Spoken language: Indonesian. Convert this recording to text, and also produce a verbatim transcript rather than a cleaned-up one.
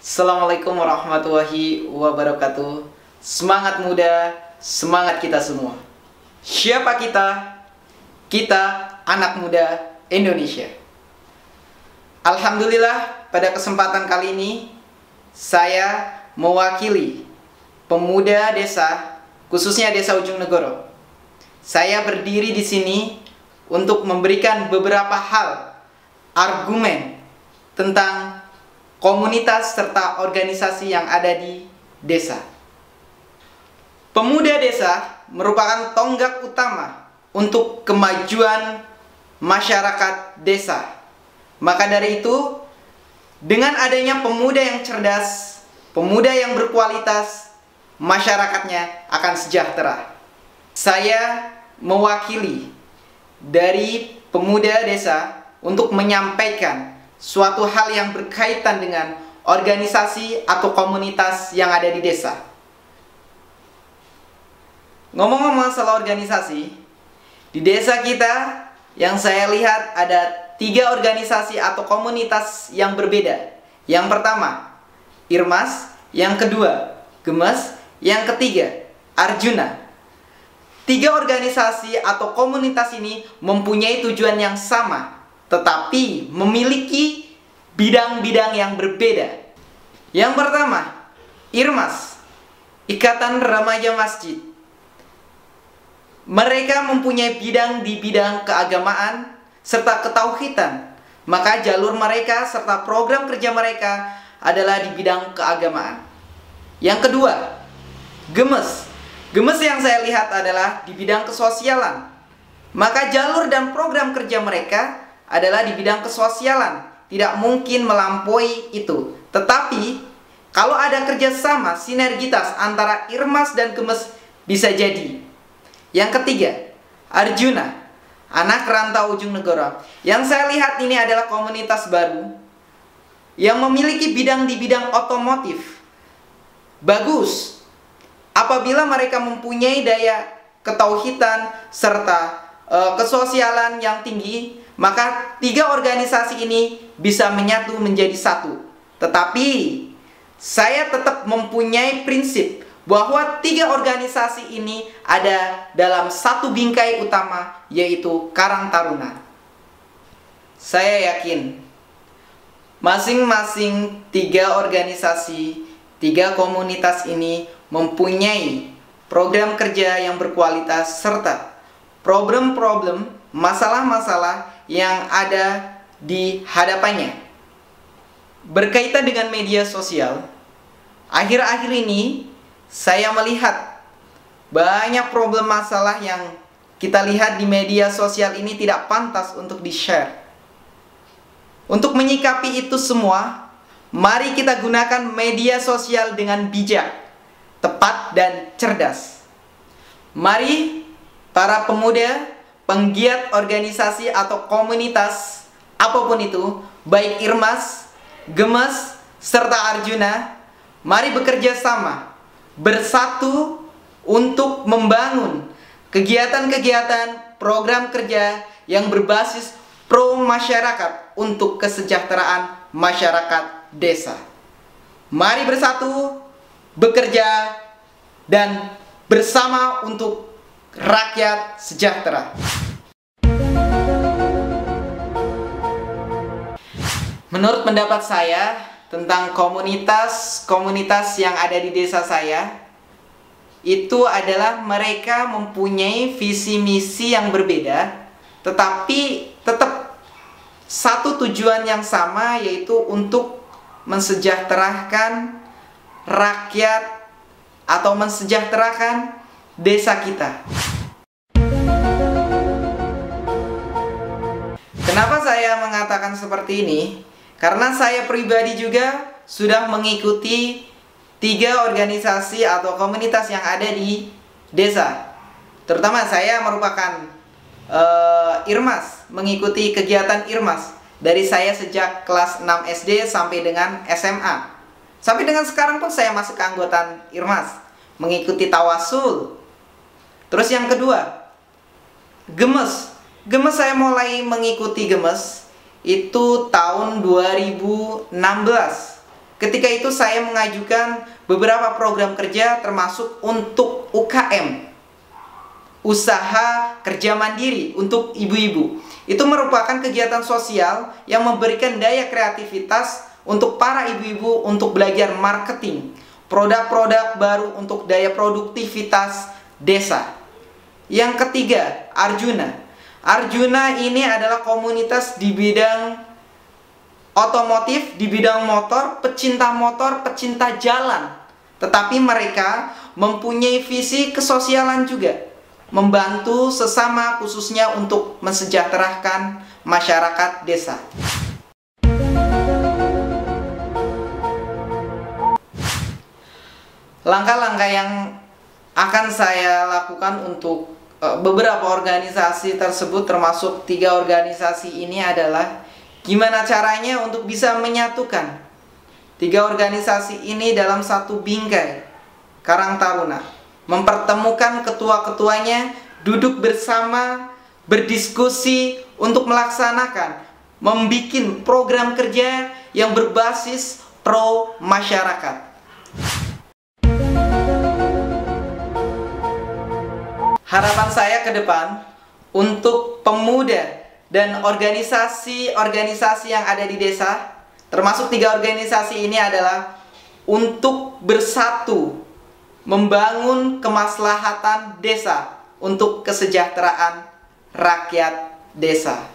Assalamualaikum warahmatullahi wabarakatuh. Semangat muda, semangat kita semua. Siapa kita? Kita anak muda Indonesia. Alhamdulillah, pada kesempatan kali ini saya mewakili pemuda desa, khususnya Desa Ujung Negoro. Saya berdiri di sini untuk memberikan beberapa hal, argumen tentang komunitas serta organisasi yang ada di desa. Pemuda desa merupakan tonggak utama untuk kemajuan masyarakat desa. Maka dari itu, dengan adanya pemuda yang cerdas, pemuda yang berkualitas, masyarakatnya akan sejahtera. Saya mewakili dari pemuda desa untuk menyampaikan suatu hal yang berkaitan dengan organisasi atau komunitas yang ada di desa. Ngomong-ngomong masalah organisasi, di desa kita yang saya lihat ada tiga organisasi atau komunitas yang berbeda. Yang pertama, Irmas. Yang kedua, Gemes. Yang ketiga, Arjuna. Tiga organisasi atau komunitas ini mempunyai tujuan yang sama, tetapi memiliki bidang-bidang yang berbeda. Yang pertama, Irmas, Ikatan Remaja Masjid. Mereka mempunyai bidang di bidang keagamaan serta ketauhidan. Maka jalur mereka serta program kerja mereka adalah di bidang keagamaan. Yang kedua, Gemes. Gemes yang saya lihat adalah di bidang kesosialan. Maka jalur dan program kerja mereka adalah di bidang kesosialan. Tidak mungkin melampaui itu. Tetapi kalau ada kerjasama sinergitas antara Irmas dan Gemes bisa jadi. Yang ketiga, Arjuna, anak rantau Ujung Negoro. Yang saya lihat ini adalah komunitas baru yang memiliki bidang di bidang otomotif. Bagus apabila mereka mempunyai daya ketauhidan serta e, kesosialan yang tinggi, maka tiga organisasi ini bisa menyatu menjadi satu. Tetapi saya tetap mempunyai prinsip bahwa tiga organisasi ini ada dalam satu bingkai utama, yaitu Karang Taruna. Saya yakin masing-masing tiga organisasi, tiga komunitas ini mempunyai program kerja yang berkualitas serta problem-problem, masalah-masalah yang ada di hadapannya. Berkaitan dengan media sosial, akhir-akhir ini saya melihat banyak problem masalah yang kita lihat di media sosial ini tidak pantas untuk di-share. Untuk menyikapi itu semua, mari kita gunakan media sosial dengan bijak, tepat dan cerdas. Mari para pemuda, penggiat organisasi atau komunitas apapun itu, baik Irmas, Gemes, serta Arjuna, mari bekerja sama, bersatu untuk membangun kegiatan-kegiatan program kerja yang berbasis pro masyarakat untuk kesejahteraan masyarakat desa. Mari bersatu, bekerja, dan bersama untuk rakyat sejahtera. Menurut pendapat saya tentang komunitas-komunitas yang ada di desa saya, itu adalah mereka mempunyai visi misi yang berbeda, tetapi tetap satu tujuan yang sama, yaitu untuk mensejahterakan rakyat atau mensejahterakan desa kita. Kenapa saya mengatakan seperti ini? Karena saya pribadi juga sudah mengikuti tiga organisasi atau komunitas yang ada di desa. Terutama saya merupakan uh, Irmas, mengikuti kegiatan Irmas dari saya sejak kelas enam S D sampai dengan S M A. Sampai dengan sekarang pun saya masuk ke anggotaan Irmas, mengikuti tawasul. Terus yang kedua, Gemes. Gemes saya mulai mengikuti Gemes itu tahun dua ribu enam belas. ketika itu saya mengajukan beberapa program kerja termasuk untuk U K M, usaha kerja mandiri untuk ibu-ibu. Itu merupakan kegiatan sosial yang memberikan daya kreativitas untuk para ibu-ibu untuk belajar marketing, produk-produk baru untuk daya produktivitas desa. Yang ketiga, Arjuna. Arjuna ini adalah komunitas di bidang otomotif, di bidang motor, pecinta motor, pecinta jalan. Tetapi mereka mempunyai visi kesosialan juga, membantu sesama khususnya untuk mensejahterakan masyarakat desa. Langkah-langkah yang akan saya lakukan untuk uh, beberapa organisasi tersebut, termasuk tiga organisasi ini adalah gimana caranya untuk bisa menyatukan tiga organisasi ini dalam satu bingkai Karang Taruna, mempertemukan ketua-ketuanya, duduk bersama, berdiskusi untuk melaksanakan, membuat program kerja yang berbasis pro masyarakat. Harapan saya ke depan untuk pemuda dan organisasi-organisasi yang ada di desa, termasuk tiga organisasi ini adalah untuk bersatu membangun kemaslahatan desa untuk kesejahteraan rakyat desa.